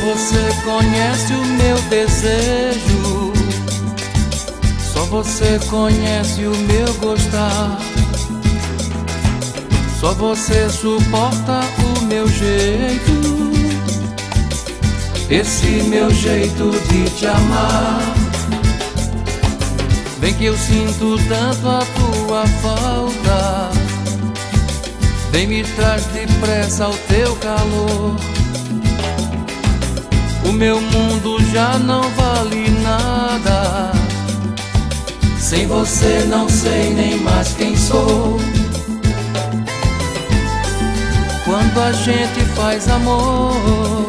você conhece o meu desejo, só você conhece o meu gostar, só você suporta o meu jeito, esse meu jeito de te amar. Vem que eu sinto tanto a tua falta, vem me traz depressa o teu calor. O meu mundo já não vale nada, sem você não sei nem mais quem sou. Quando a gente faz amor,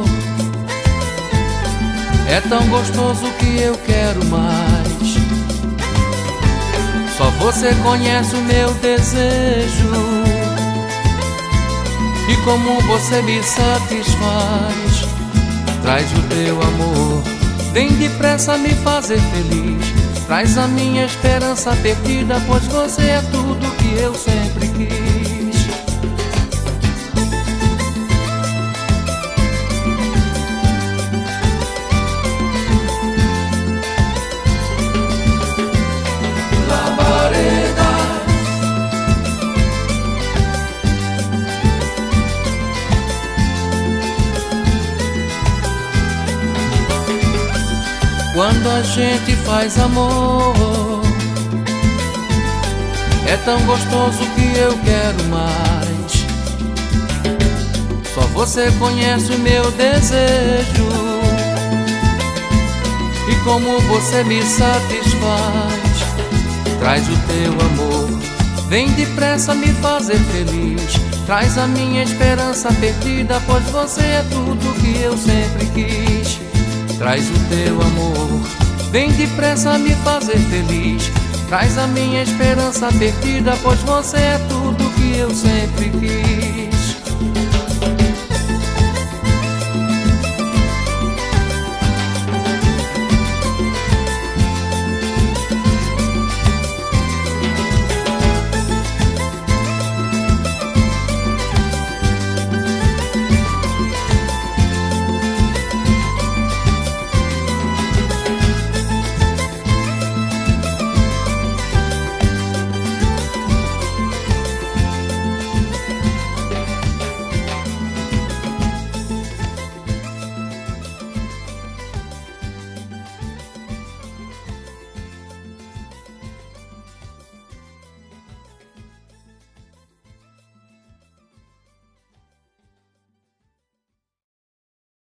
é tão gostoso que eu quero mais. Só você conhece o meu desejo, e como você me satisfaz. Traz o teu amor, vem depressa me fazer feliz. Traz a minha esperança perdida, pois você é tudo que eu sempre quis. Quando a gente faz amor, é tão gostoso que eu quero mais. Só você conhece o meu desejo, e como você me satisfaz. Traz o teu amor, vem depressa me fazer feliz. Traz a minha esperança perdida, pois você é tudo que eu sempre quis. Traz o teu amor, vem depressa me fazer feliz. Traz a minha esperança perdida, pois você é tudo que eu sempre quis.